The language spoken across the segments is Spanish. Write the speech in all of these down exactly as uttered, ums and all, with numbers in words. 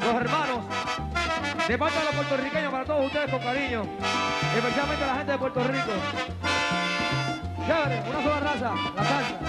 los hermanos, de parte de los puertorriqueños para todos ustedes con cariño, especialmente a la gente de Puerto Rico. Chévere, una sola raza, la salsa.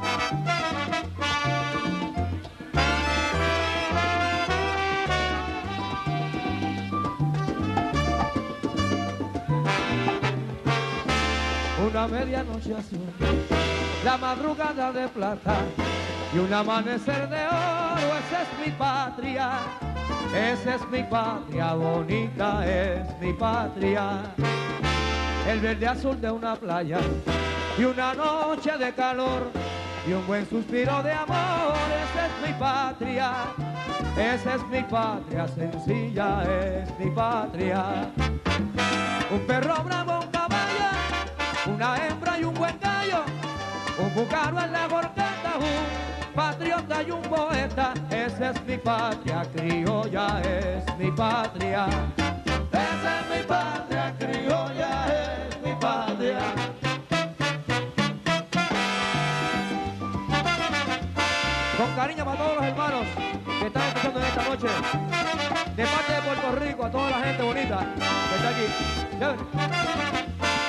Una medianoche azul, la madrugada de plata y un amanecer de oro, esa es mi patria, esa es mi patria, bonita es mi patria. El verde azul de una playa y una noche de calor y un buen suspiro de amor, esa es mi patria, esa es mi patria, sencilla es mi patria. Un perro bravo, un caballo, una hembra y un buen gallo, un búcaro en la gorgata, un patriota y un poeta, esa es mi patria, criolla es mi patria. Esa es mi patria, criolla es mi patria. Con cariño para todos los hermanos que están escuchando en esta noche, de parte de Puerto Rico, a toda la gente bonita que está aquí. ¿Sí?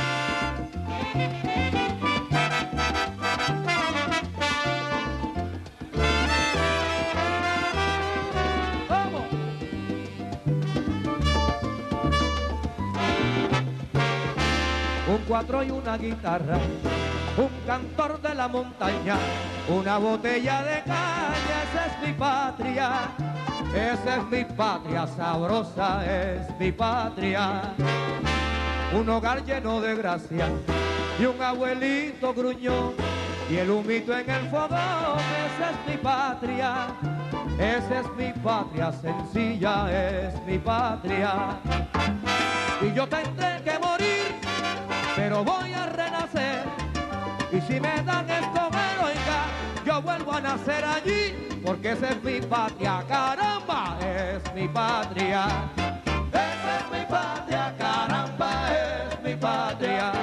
Un cuatro y una guitarra, un cantor de la montaña, una botella de caña, esa es mi patria, esa es mi patria, sabrosa es mi patria. Un hogar lleno de gracia y un abuelito gruñón y el humito en el fogón, esa es mi patria, esa es mi patria, sencilla es mi patria. Y yo tendré que morir, pero voy a renacer, y si me dan escoger, oiga, yo vuelvo a nacer allí, porque esa es mi patria, caramba, es mi patria. Esa es mi patria, caramba, es mi patria.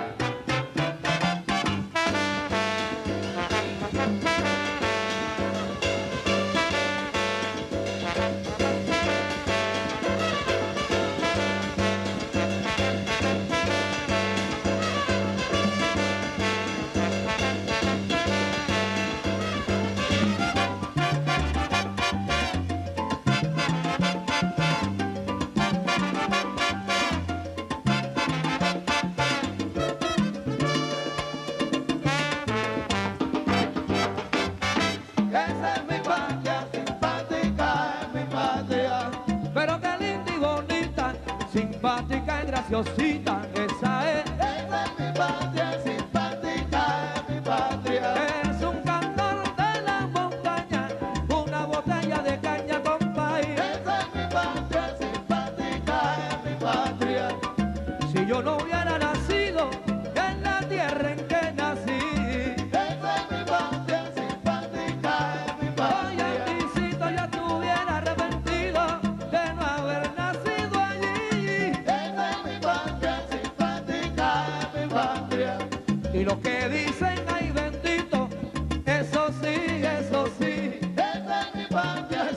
Simpática y graciosita, esa es. Esa es mi patria, simpática es mi patria. Es un cantor de la montaña, una botella de caña con país. Esa es mi patria, simpática es mi patria. Si yo no hubiera nacido en la tierra en que nací. Esa es mi patria, simpática es mi patria. Hoy anticito ya estuviera arrepentido de no haber nacido allí. Y lo que dicen, ay bendito, eso sí, eso sí. Esa es mi patria,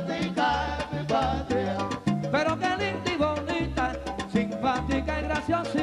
simpática es mi patria. Pero qué linda y bonita, simpática y graciosa.